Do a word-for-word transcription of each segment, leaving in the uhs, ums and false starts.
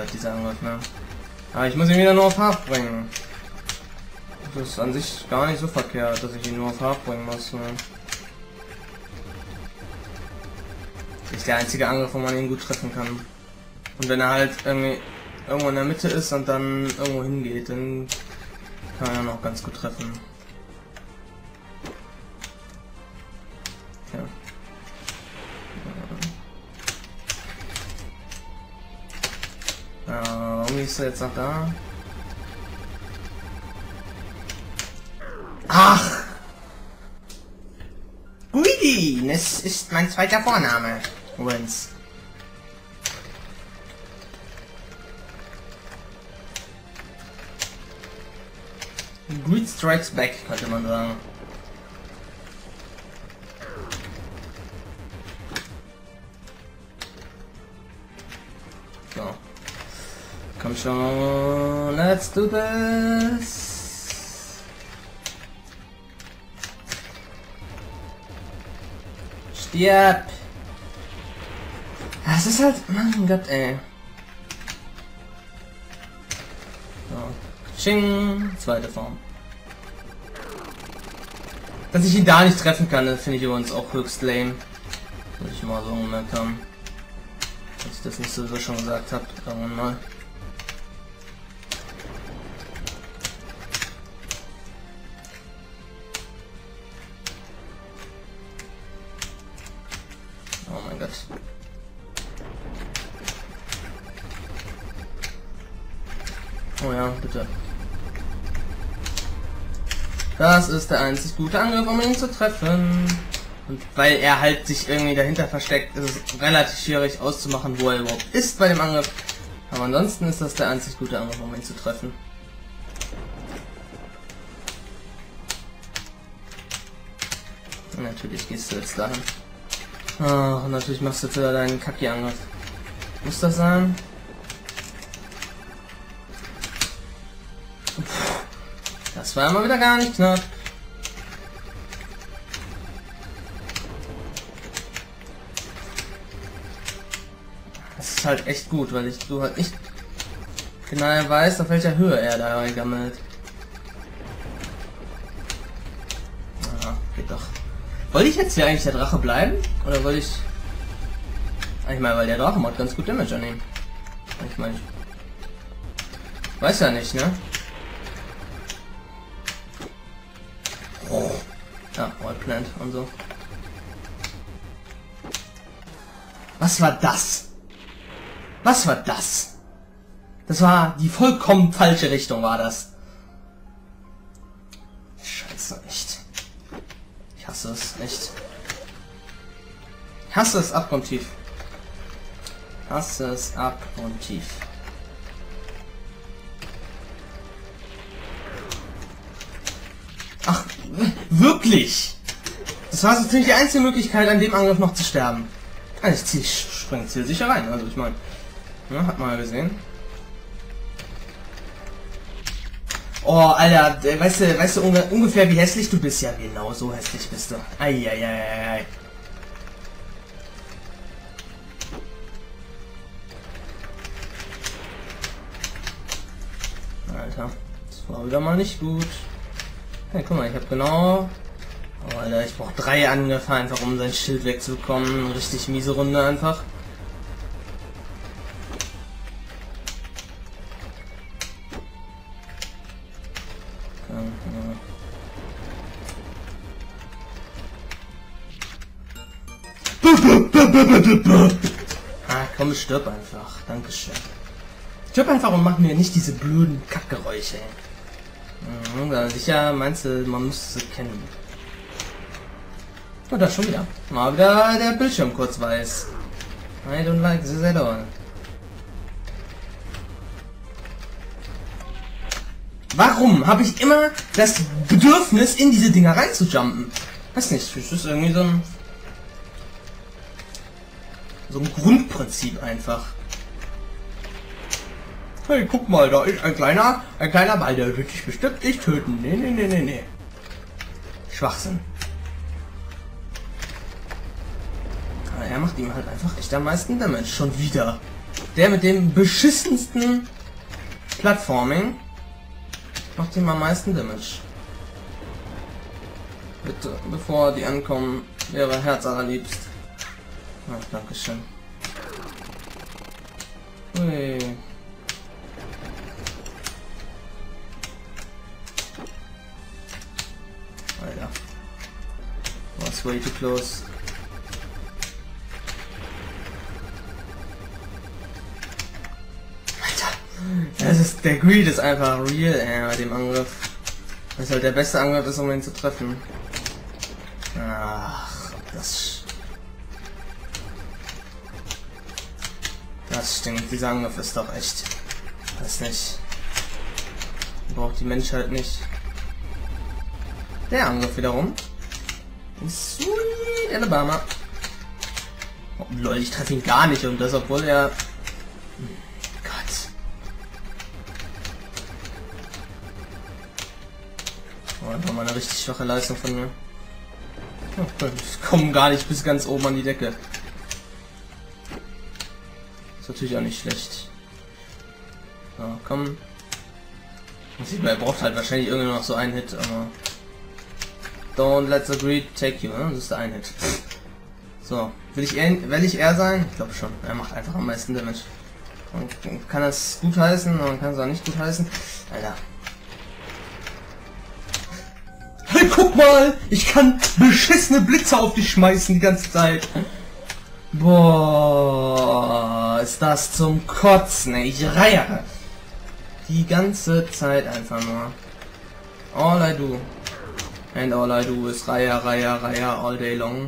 behindert, dieser Angriff, ne? Aber ich muss ihn wieder nur auf Hart bringen. Das ist an sich gar nicht so verkehrt, dass ich ihn nur auf Hart bringen muss, ne? Das ist der einzige Angriff, wo man ihn gut treffen kann. Und wenn er halt irgendwie irgendwo in der Mitte ist und dann irgendwo hingeht, dann kann er noch ganz gut treffen. Ja. Ja, warum ist er jetzt noch da? Ach! Guidi! Das ist mein zweiter Vorname. Übrigens. Greed Strikes Back, könnte man sagen. So. Komm schon, let's do this. Stirb! Das ist halt, mein Gott, ey. So. Ching, zweite Form. Dass ich ihn da nicht treffen kann, das finde ich übrigens auch höchst lame. Muss ich mal so gemerkt haben. Dass ich das nicht sowieso schon gesagt habe, irgendwann mal. Oh mein Gott. Oh ja, bitte. Das ist der einzig gute Angriff, um ihn zu treffen. Und weil er halt sich irgendwie dahinter versteckt, ist es relativ schwierig auszumachen, wo er überhaupt ist bei dem Angriff. Aber ansonsten ist das der einzig gute Angriff, um ihn zu treffen. Und natürlich gehst du jetzt dahin. Oh, und natürlich machst du jetzt wieder deinen Kacki-Angriff. Muss das sein? Das war immer wieder gar nicht knapp. Das ist halt echt gut, weil ich du halt nicht genau weißt, auf welcher Höhe er da gammelt. Aha, geht doch. Wollte ich jetzt hier eigentlich der Drache bleiben? Oder wollte ich... Ich meine, weil der Drache macht ganz gut Damage an ihm. Ich meine... Weiß ja nicht, ne? Ja, All Plant und so. Was war das? Was war das? Das war die vollkommen falsche Richtung, war das. Scheiße, echt. Ich hasse es, echt. Ich hasse es abgrundtief. Ich hasse es abgrundtief. Ach, wirklich? Das war so ziemlich die einzige Möglichkeit, an dem Angriff noch zu sterben. Also ich, zieh, ich springe zielsicher rein, also ich meine, ja, hat man ja gesehen. Oh, Alter, weißt du, weißt du unge ungefähr wie hässlich du bist? Ja, genau so hässlich bist du. Eieieiei. Alter, das war wieder mal nicht gut. Hey, guck mal, ich habe genau... Oh, Alter, ich brauche drei Angriffe einfach, um sein Schild wegzubekommen. Richtig miese Runde einfach. Ah, komm, stirb einfach. Dankeschön. Stirb einfach und mach mir nicht diese blöden Kackgeräusche. Ja, sicher meinst du, man muss sie kennen. Oh, das schon wieder. Mal wieder der Bildschirm kurz weiß. I don't like this at all. Warum habe ich immer das Bedürfnis, in diese Dinger reinzujumpen? Weiß nicht, das ist irgendwie so ein... So ein Grundprinzip einfach. Hey, guck mal, da ist ein kleiner, ein kleiner Ball, der wird dich bestimmt nicht töten. Nee, nee, nee, nee, nee. Schwachsinn. Aber er macht ihm halt einfach echt am meisten Damage. Schon wieder. Der mit dem beschissensten Plattforming macht ihm am meisten Damage. Bitte, bevor die ankommen, wäre Herz allerliebst. Ach, dankeschön. Ui. Alter. Was way too close. Alter. Das ist, der Greed ist einfach real, ey, bei dem Angriff. Das ist halt der beste Angriff ist, um ihn zu treffen. Ach, das... Das stinkt. Dieser Angriff ist doch echt... Weiß nicht. Braucht die Menschheit nicht. Der Angriff wiederum. Sweet Alabama. Oh, Leute, ich treffe ihn gar nicht und das, obwohl er... Gott. Oh, einfach mal eine richtig schwache Leistung von mir. Oh, ich komme gar nicht bis ganz oben an die Decke. Ist natürlich auch nicht schlecht. So, komm. Er braucht halt wahrscheinlich irgendwie noch so einen Hit, aber... Don't let the greed take you, ne? Das ist der ein Hit. So, will ich er, will ich er sein? Ich glaube schon. Er macht einfach am meisten Damage. Man kann das gut heißen, man kann es auch nicht gut heißen. Alter. Hey, guck mal! Ich kann beschissene Blitze auf dich schmeißen die ganze Zeit. Boah, ist das zum Kotzen, ey. Ich reiere. Die ganze Zeit einfach nur. All I do. And all I do is Reihe, Reihe, Reihe all day long.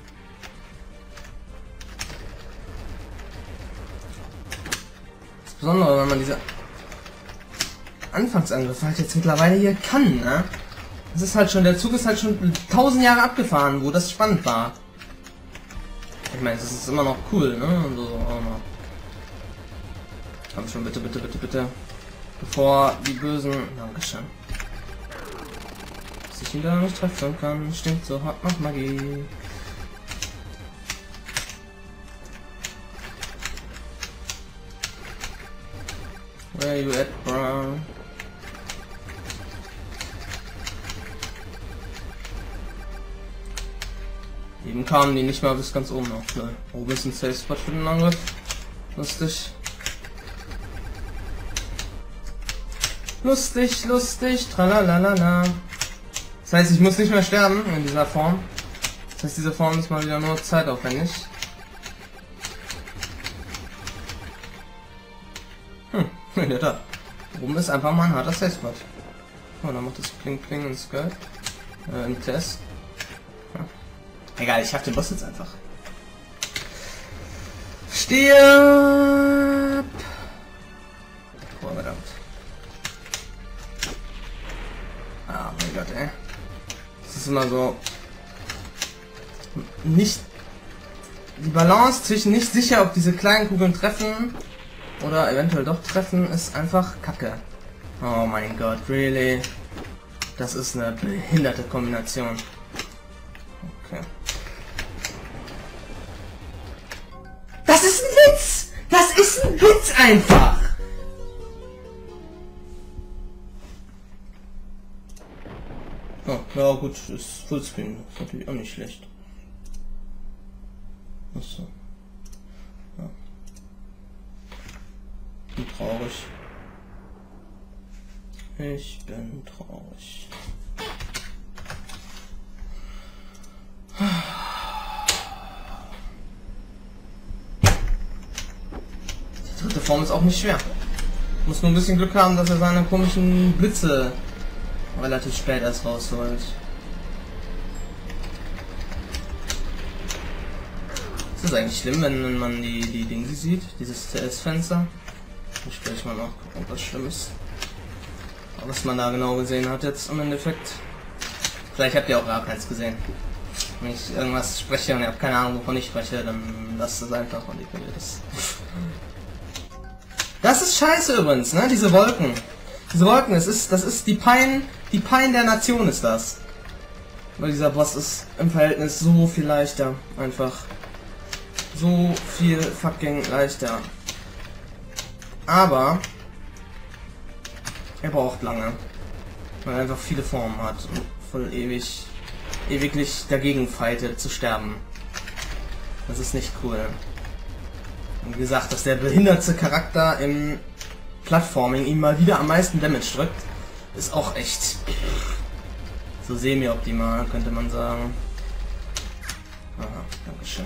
Das Besondere, wenn man diese Anfangsangriffe halt jetzt mittlerweile hier kann, ne? Das ist halt schon, der Zug ist halt schon tausend Jahre abgefahren, wo das spannend war. Ich meine, das ist immer noch cool, ne? Und so, auch noch. Komm schon, bitte, bitte, bitte, bitte. Bevor die Bösen... Dankeschön. Dass ich ihn da nicht treffen kann, stinkt so hart nach Magie. Where you at, bro? Eben kamen die nicht mal bis ganz oben noch. Ne? Oben ist ein Safe Spot für den Angriff. Lustig. Lustig, lustig, tralalala. Das heißt, ich muss nicht mehr sterben in dieser Form. Das heißt, diese Form ist mal wieder nur zeitaufwendig. Hm, in der Tat. Oben ist einfach mal ein harter Safe Spot. Oh, dann macht das Kling Kling ins Sky. Äh, im Test. Ja. Egal, ich schaff den Boss jetzt einfach. Stirb! Oh, verdammt. Ah, mein Gott, ey. Das ist immer so... Nicht... Die Balance zwischen nicht sicher, ob diese kleinen Kugeln treffen oder eventuell doch treffen, ist einfach kacke. Oh mein Gott, really? Das ist eine behinderte Kombination. Okay. Das ist ein Witz! Das ist ein Witz einfach! Oh, ja gut, ist Fullscreen. Ist natürlich auch nicht schlecht. Achso. Ja. Bin traurig. Ich bin traurig. Die dritte Form ist auch nicht schwer. Muss nur ein bisschen Glück haben, dass er seine komischen Blitze relativ spät erst rausholt. Ist das eigentlich schlimm, wenn, wenn man die, die Dinge sieht? Dieses C S-Fenster? Ich will mal noch gucken, was schlimm ist. Was man da genau gesehen hat jetzt im Endeffekt. Vielleicht habt ihr auch gar keins gesehen. Wenn ich irgendwas spreche und ihr habt keine Ahnung, wovon ich spreche, dann lasst es einfach und ignoriert es. Das ist scheiße übrigens, ne? Diese Wolken. Diese Wolken, das ist, das ist die Pein, die Pein der Nation ist das. Weil dieser Boss ist im Verhältnis so viel leichter. Einfach. So viel fucking leichter. aber er braucht lange, weil er einfach viele Formen hat und voll ewig, ewiglich dagegen fightet zu sterben. Das ist nicht cool. Und wie gesagt, dass der behinderte Charakter im Plattforming ihm mal wieder am meisten Damage drückt, ist auch echt so semi-optimal, könnte man sagen. Aha, dankeschön.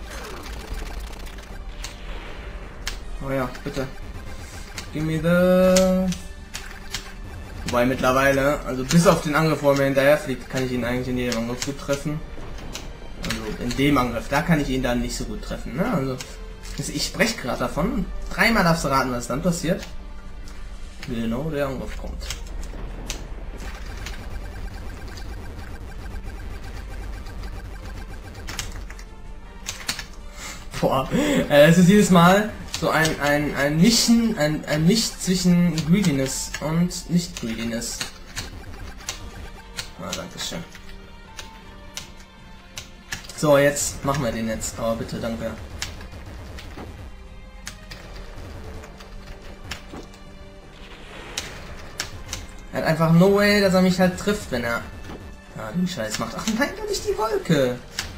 Oh ja, bitte. Give me the... Wobei mittlerweile, also bis auf den Angriff, wo er mir hinterher fliegt, kann ich ihn eigentlich in jedem Angriff gut treffen. Also in dem Angriff, da kann ich ihn dann nicht so gut treffen. Ne? Also ich spreche gerade davon. Dreimal darfst du raten, was dann passiert. Genau, der Angriff kommt. Boah, äh, es ist jedes Mal so ein ein ein Mischen, ein ein Misch zwischen Greediness und nicht Greediness. Ah, danke schön. So, jetzt machen wir den jetzt, aber bitte, danke. Er hat einfach no way, dass er mich halt trifft, wenn er ja, den Scheiß macht. Ach nein, doch nicht die Wolke.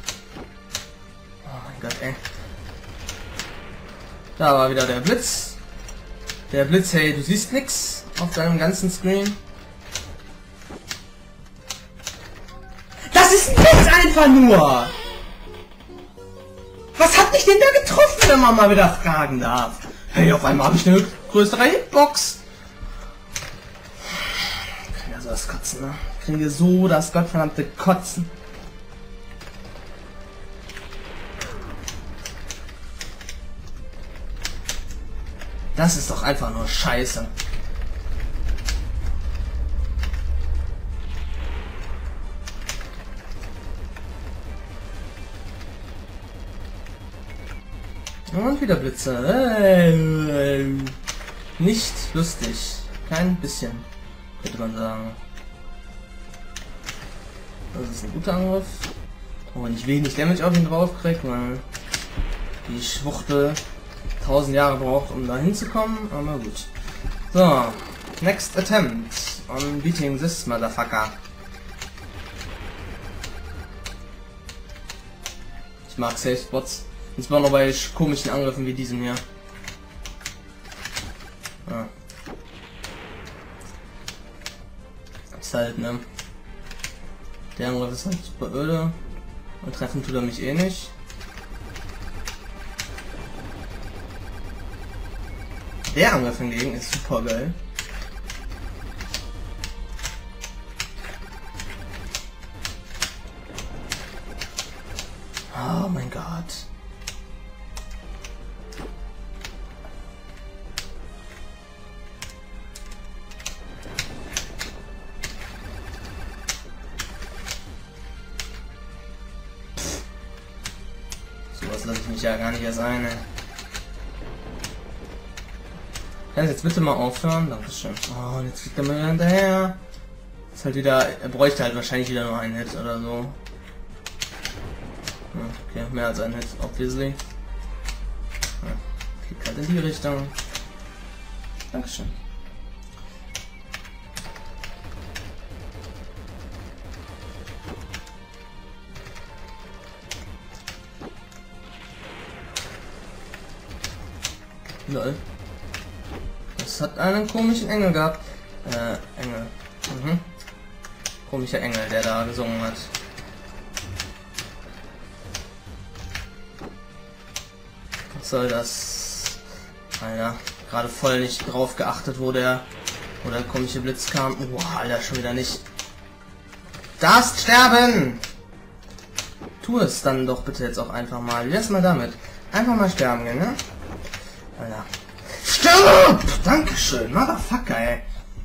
Oh mein Gott, ey. Da war wieder der Blitz. Der Blitz, hey, du siehst nix auf deinem ganzen Screen. Das ist ein Blitz einfach nur! Was hat mich denn da getroffen, wenn man mal wieder fragen darf? Hey, auf einmal habe ich eine größere Hitbox. Ich kriege ja so das Kotzen, ne? Ich kriege so das gottverdammte Kotzen. Das ist doch einfach nur Scheiße. Und wieder Blitze. Äh, nicht lustig. Kein bisschen, könnte man sagen. Das ist ein guter Angriff. Auch wenn ich wenig Damage auf ihn drauf kriege, weil die Schwuchtel tausend Jahre braucht, um da hinzukommen, aber gut. So, next attempt on beating this motherfucker. Ich mag Safe Spots. Insbesondere bei komischen Angriffen wie diesem hier. Ja. Ist halt, ne? Der Angriff ist halt super öde. Und treffen tut er mich eh nicht. Der Angriff hingegen ist super geil. Oh mein Gott. Sowas lasse ich mich ja gar nicht erst ein. Kann jetzt bitte mal aufhören? Dankeschön. Oh, jetzt fliegt er mir hinterher. Ist halt wieder. Er bräuchte halt wahrscheinlich wieder nur einen Hit oder so. Okay, mehr als ein Hit, obviously. Ja, fliegt halt in die Richtung. Dankeschön. Lol. Es hat einen komischen Engel gehabt. Äh, Engel. Mhm. Komischer Engel, der da gesungen hat. Was soll das? Alter, gerade voll nicht drauf geachtet, wo der, wo der komische Blitz kam. Wow, Alter, schon wieder nicht. Darfst sterben! Tu es dann doch bitte jetzt auch einfach mal. Wie wär's mal damit? Einfach mal sterben gehen, ne? Alter. Stirb! Dankeschön, Motherfucker, ey.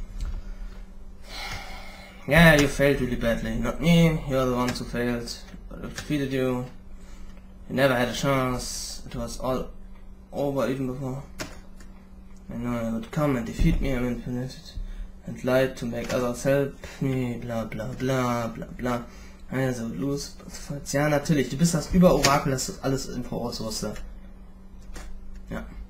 Yeah, you failed really badly. Not me, you're the ones who failed. But I defeated you. You never had a chance. It was all over even before. I know you would come and defeat me, I manipulated and lied to make others help me, bla bla bla bla bla. Also, los, ja natürlich, du bist das Über-Orakel, das ist alles im Voraus, was du. Ja.